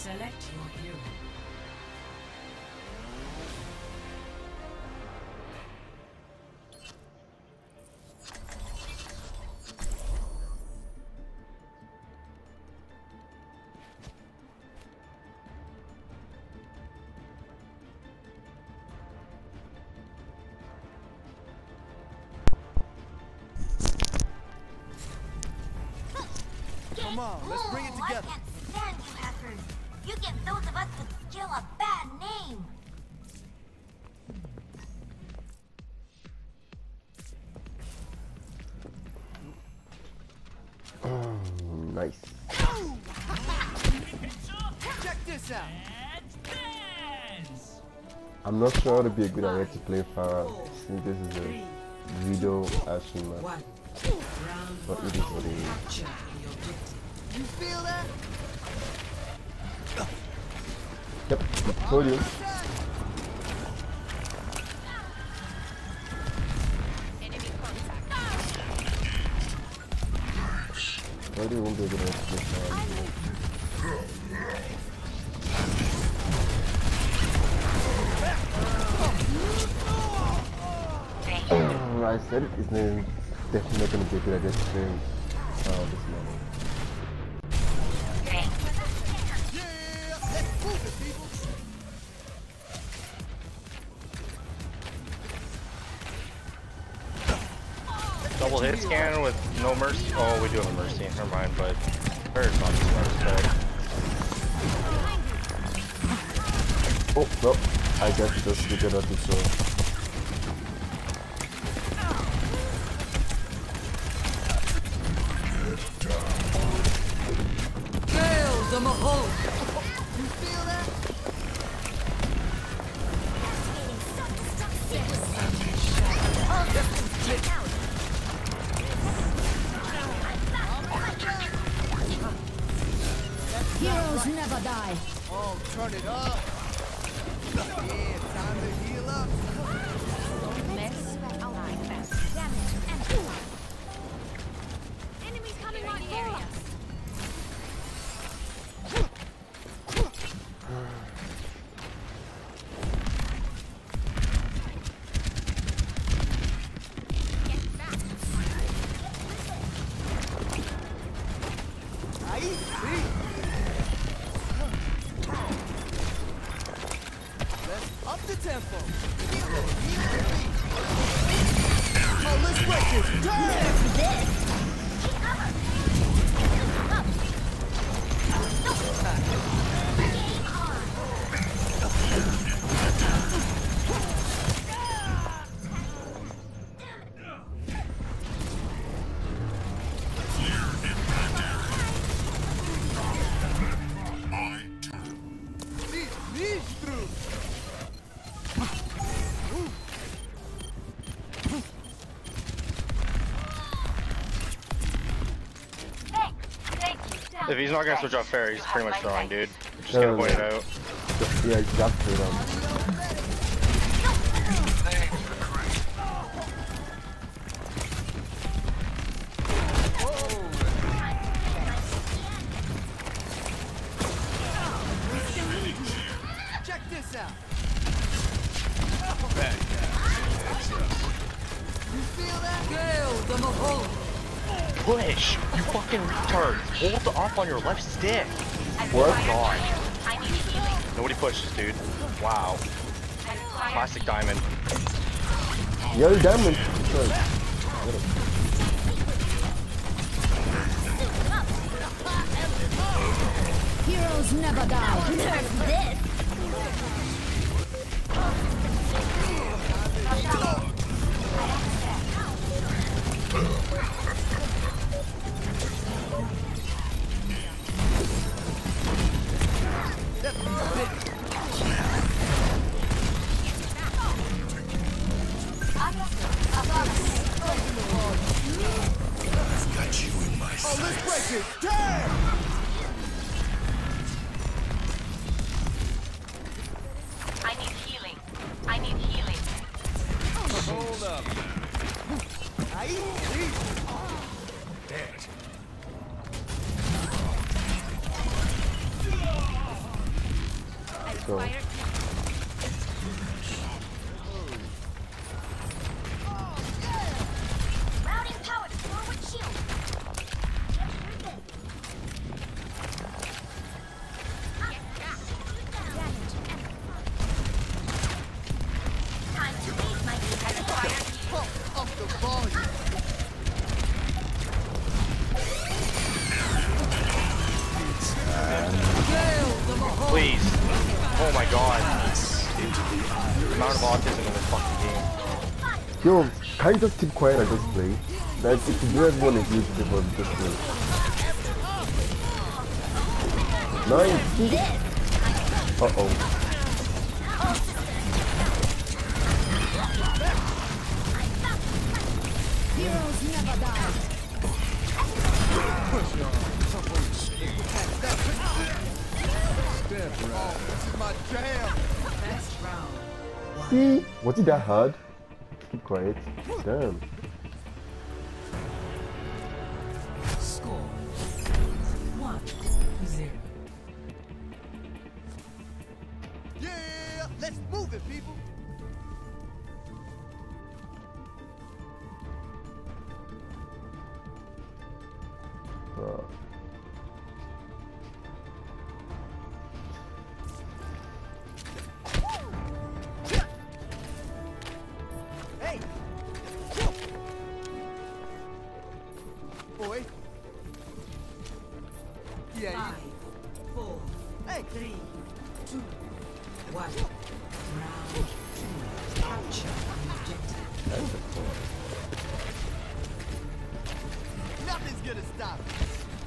Select your hero. Come on, let's bring it together. I can't stand you hackers. You give those of us with skill a bad name. Nice. Check this out. I'm not sure it'd be a good idea to play Farah since this is a video action map. But it is what it is. You feel that? Yep, told you. Maybe it won't be a good idea to play Farah. I said it, it's definitely not going to be a good idea to play this morning. Double hit scan with no mercy. Oh, we do have a mercy. Never mind, but very not smart spell. Oh, no. I guess it does get out this way. The Mahal! You feel that? Heroes never die. Oh, turn it up. Yeah, time to heal up. Enemies coming on the area. Let's up the tempo. Oh, let's break this. If he's not gonna switch off fair, he's pretty much throwing, dude. Just gonna point it out. Yeah, exactly. Check this out. You feel that? Gale, the Mahal! Push! You fucking retard! Hold the up on your left stick! What? God. Nobody pushes, dude. Wow. Plastic diamond. Yeah, the diamond. Sorry. Heroes never die. Nerf this. Oh, let's break it. Damn! I need healing. I need healing. Hold up. go. Routing power to forward shield. Time to raise my defense. Pump up the volume. Please. Oh my god. The amount of autism in this fucking game. Yo, can you just keep quiet and just play? Like, if you do everyone is used to for just play. Nice! Uh-oh. Heroes never die. This is my jam. Best round. See? Was it that hard? Keep quiet. Damn. Score 1-0. Yeah, let's move it, people. Uh, Hey. Boy. Yeah. 5, 4, Hey. 3, 2, 1. Round 2. Capture the objective. Nothing's gonna stop us.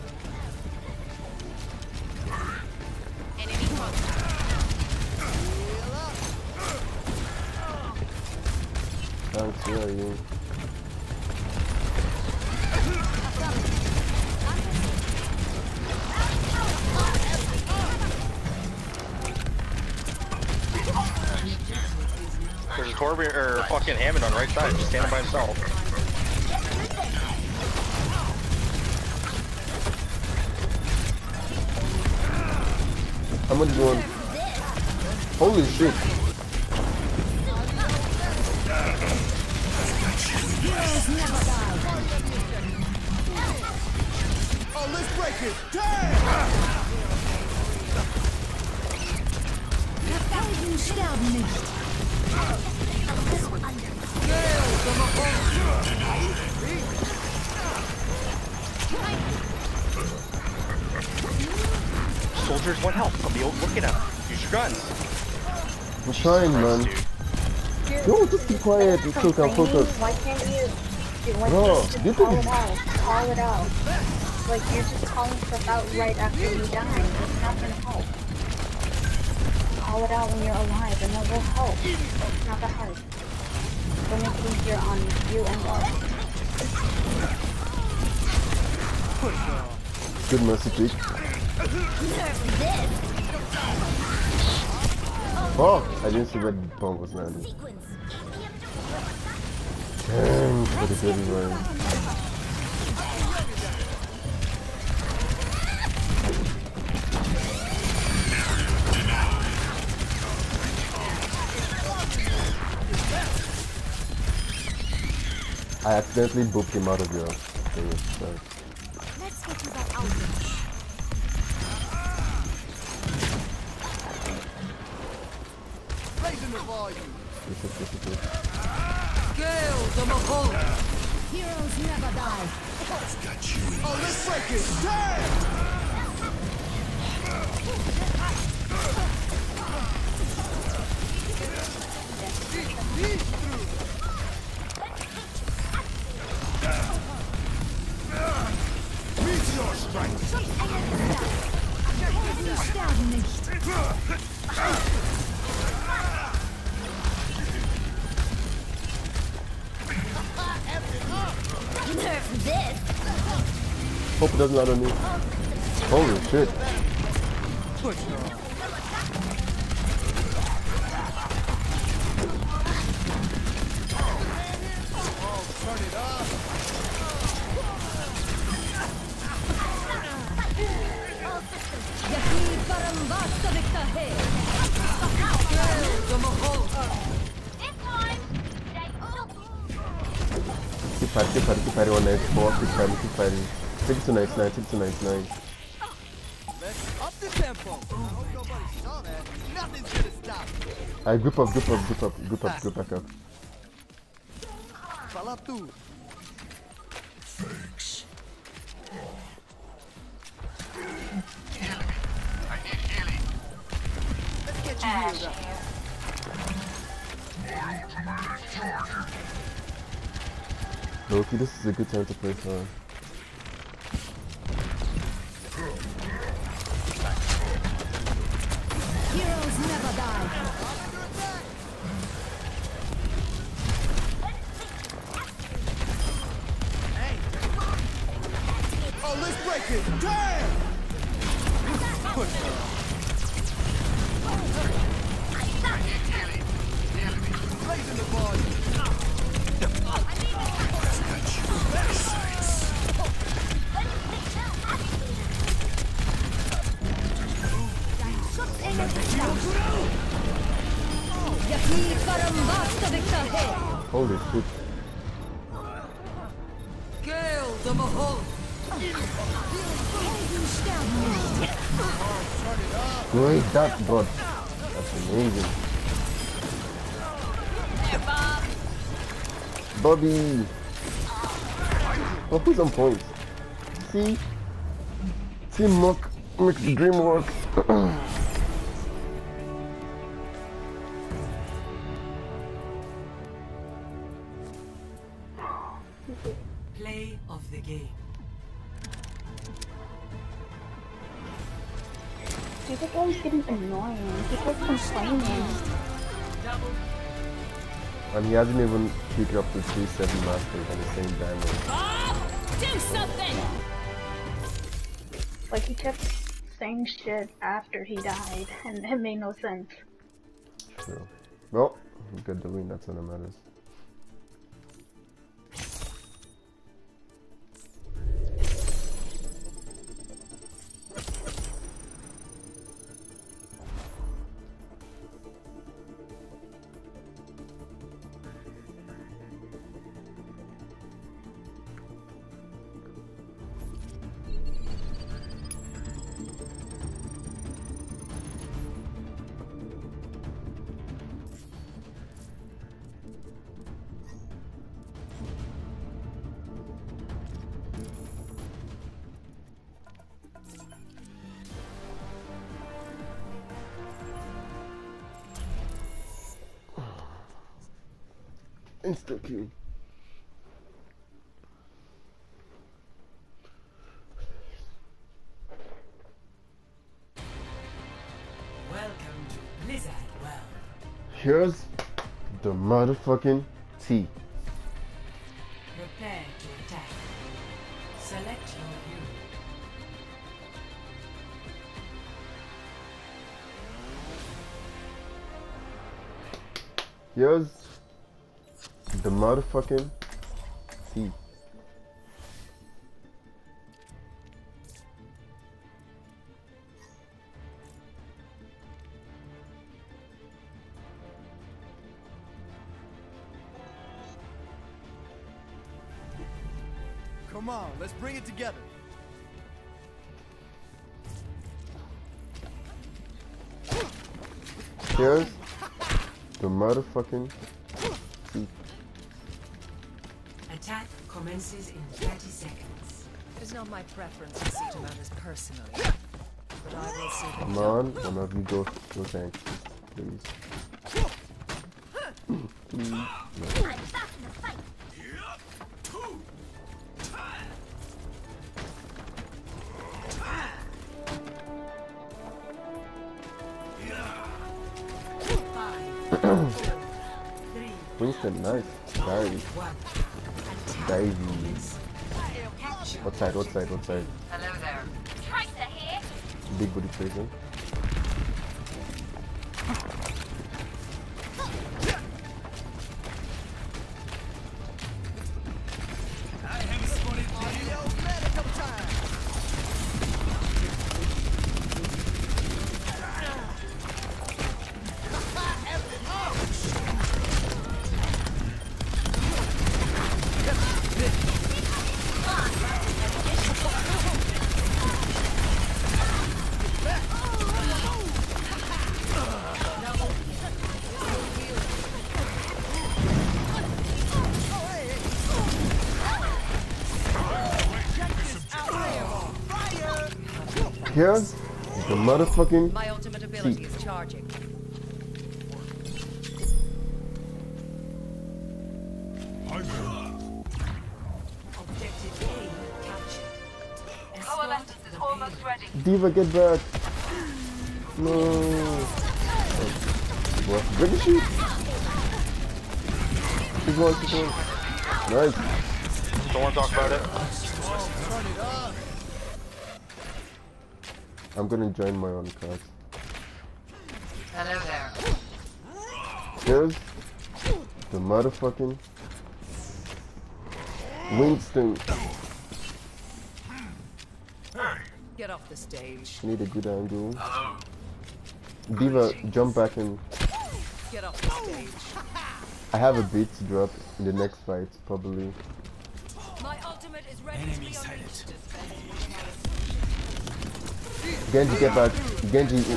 Enemy contact. Heal up. thanks, where are you? There's a Torbjorn or fucking Hammond on right side, just standing by himself. I'm gonna go on. Holy shit! Heroes never die. Oh, let's break it. Damn. Helden sterben nicht. Soldiers, one health. I'll be looking at him. Use your guns. I'm trying, man. Yo, just keep quiet. You still can focus. Why can't you? Why Bro, can't you this just call is- it out? Call it out. Like you're just calling stuff out right after you die. It's not gonna help. Call it out when you're alive, and that will help. It's not that hard. It'll make it easier on you and us. Good mercy kick. Oh, I didn't see where the bomb was landing. Sequence. Damn, for the good run. I accidentally booped him out of your thing. Sorry. Let's get you that outfit. Raising the volume. This is. Kill the Mogul. Heroes never die. Oh, let's break it. Damn. These through. Meteor strike. Helden sterben nicht. Nerf this. Hope it doesn't land on me. Holy shit. Push on. Oh, turn it up. Yahi param vastavik tahe. keep fighting on 94, keep fighting. Take it to 99, take it to 99. Let's up the tempo. I hope nobody saw that. Nothing's gonna stop. Alright, group back up. Fala tu. Let's get you healed up. Loki, this is a good time to play for. Heroes never die. Oh, let's break it. Damn! Blazing the body. Holy shit. Gale the Mahal. Great that bot. That's amazing. Bobby! Oh, who's on point? See? Teamwork makes the dream work. Play of the game. Dude, this guy's getting annoying. He keeps complaining. And he hasn't even picked up the 3-7 masters on the same damage. Do something! Like, he kept saying shit after he died, and it made no sense. True. Well, we got the win, that's all that matters. Insta kill. Welcome to Blizzard World. Here's the motherfucking tea. Prepare to attack. Select your hero. Here's the motherfucking tea. Come on, let's bring it together. Here's the motherfucking tea. Attack commences in 30 seconds. It is not my preference to see to matters personally, but I will see that Come on, one of you go tank, please. Please. No. I'm back in the fight. Winston, nice. Dive. Divey. What side? Hello there. Tracer here. Big booty Tracer. Here's the motherfucking My ultimate ability is charging. Objective A captured. Coalescence is almost ready. Diva, get back. No. What? Bring the sheep. Keep going, keep going. Nice. Don't want to talk about it. I'm gonna join my own cards. Hello there. Here's the motherfucking Winston. Get off the stage. Need a good angle. Diva, jump back in. Get off the stage. I have a beat to drop in the next fight, probably. My ultimate is ready to be unleashed. Genji, get back. Genji. Let's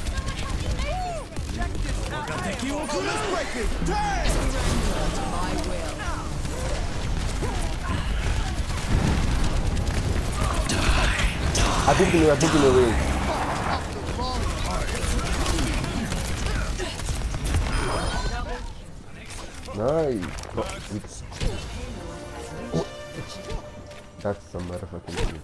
break it. Damn! My will. I think in the ring. Nice. That's some motherfucking shit.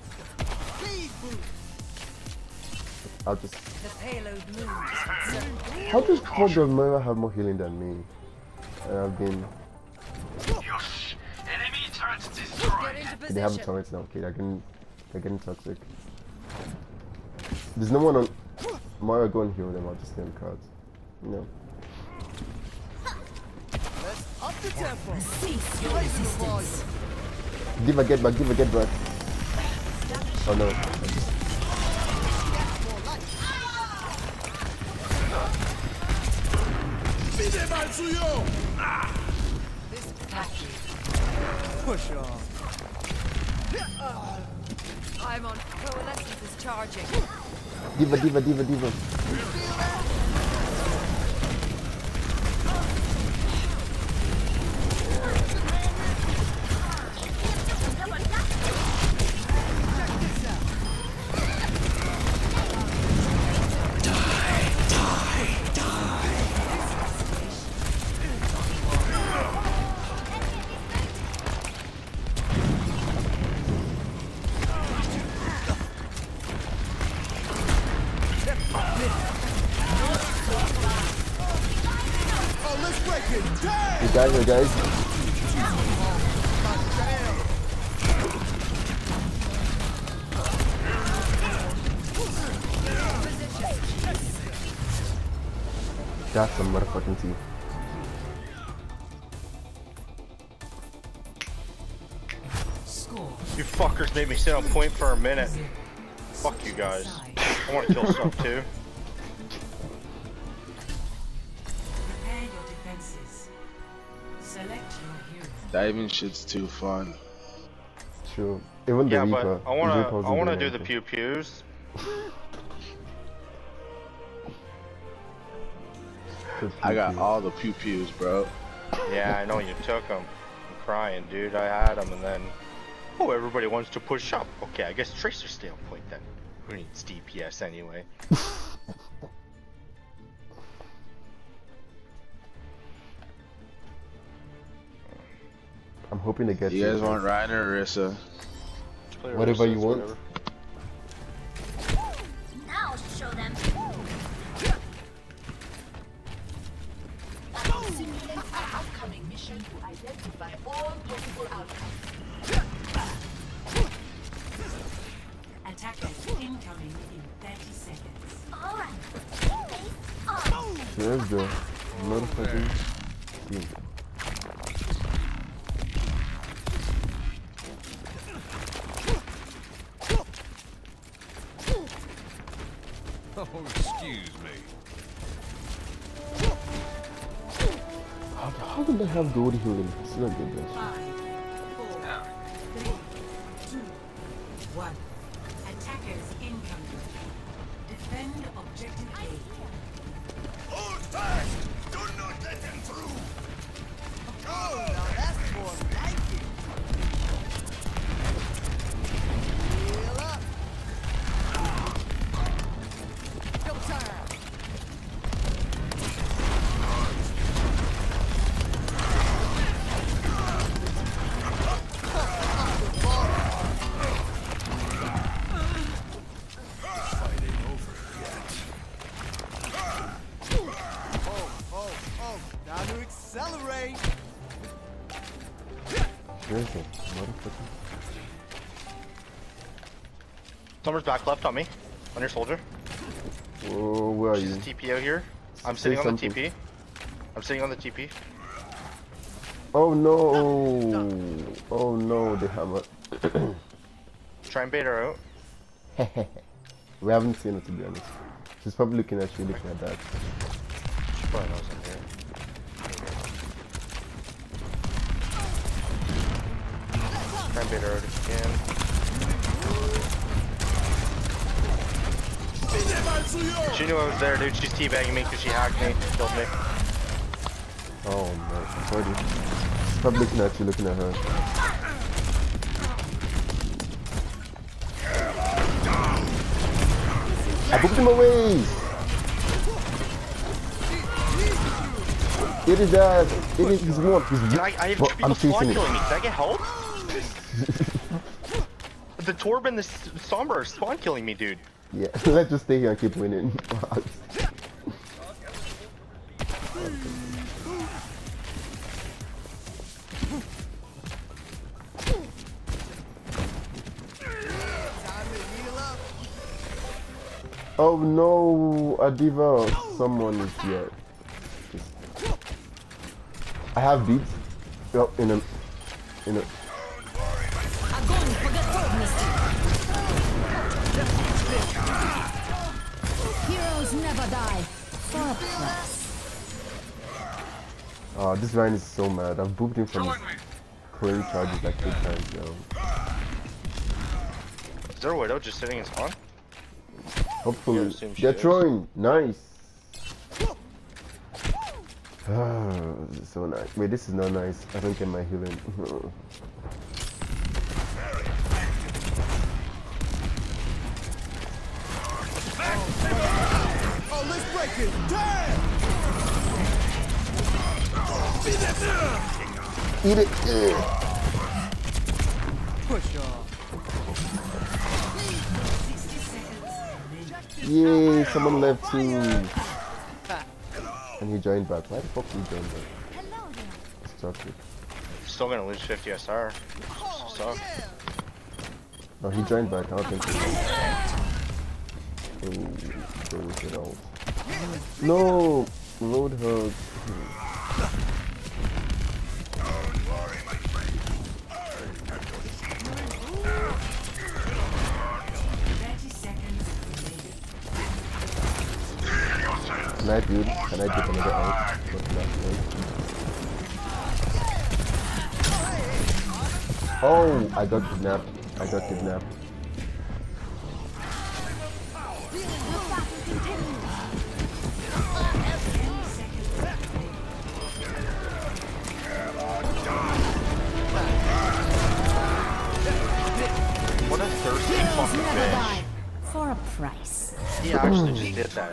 I'll just. The payload moves. How does fuck does Moira have more healing than me? And I've been. Get into They have position. turrets now. Okay, they're getting toxic. There's no one on. Moira, go and heal them. I'll just name cards. No. Let's up the tempo. Cease your resistance. Diva, get back. Diva, get back. Oh no. Push on. I'm on. Coalescence is charging. Diva. Oh, let's break it. Damn! You guys. That's some motherfucking tea. score. You fuckers made me sit on point for a minute. Fuck you guys. I want to kill stuff too. Prepare your defenses. Select your hero. Diving shit's too fun. True. Even the Yeah, Reaper. but I wanna do the pew pews. I got all the pew pews, bro. Yeah, I know you took them. I'm crying, dude. I had them, and then oh, everybody wants to push up. Okay, I guess Tracer's stay on point then. Who needs DPS anyway? I'm hoping to get You guys want Ryan or Orisa? Whatever you want. Whatever. Now show them. Simulate an upcoming mission to identify all possible outcomes. Attackers incoming in 30 seconds. Alright. Face on. There's the motherfucking team. Oh, excuse me. How did they have gold healing? It's not good, guys. 5, 4, 3, 2, 1. Attackers incoming. Defend objective A. Hold back! Do not let them through! Oh, now that's more like it. Heal up. Someone's back left on me. On your soldier. Oh, where are She's you? TP out here. I'm Say sitting on something. the TP. I'm sitting on the TP. Oh no! Oh no, the hammer. Try and bait her out. We haven't seen her, to be honest. She's probably looking at you, looking at that. She probably knows I'm here. Try and bait her out if you can. She knew I was there, dude. She's teabagging me because she hacked me, killed me. Oh man, sorry. She's probably looking at you, looking at her. I booked him away! It is that. It is his one. I have Well, people I'm spawn chasing killing it. me. Can I get help? The Torb and the Sombra are spawn killing me, dude. Yeah, let's just stay here and keep winning. Oh no, Adiva, someone is here. I have beats. Oh, in a. Heroes never die. Oh, this Ryan is so mad. I've booped him from his crane charges like 8 times, yo. Is there a widow just sitting in spawn? Hopefully. Yeah, assume she They're is. throwing. Nice. Ah, this is so nice. Wait, this is not nice. I don't get my healing. Oh, let's break it! Damn! Eat it. Push off. Yay, someone left too. And he joined back. Why the fuck did he join back? Stop it. Still gonna lose 50 SR. So. No, he joined back. I don't think he did. Oh, no! Load hug. Can I build? Can I get another out? Oh, I got kidnapped. I got kidnapped. What a thirsty fucking bitch. For a price. He actually just did that.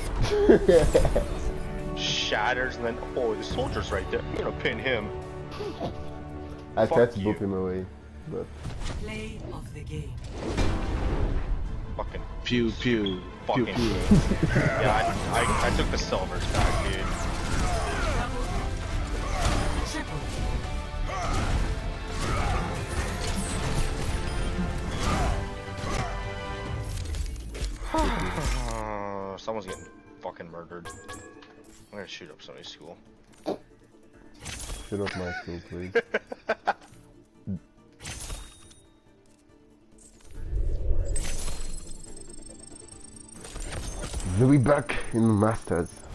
Shatters and then, oh, the soldier's right there. I'm gonna pin him. I tried to Fuck boop you. him away, but Play of the game. Fucking Pew pew. Pew fucking. pew. Yeah, I took the silvers back, dude. Someone's getting fucking murdered. I'm gonna shoot up somebody's school. shoot up my school, please. Louis back in the Masters.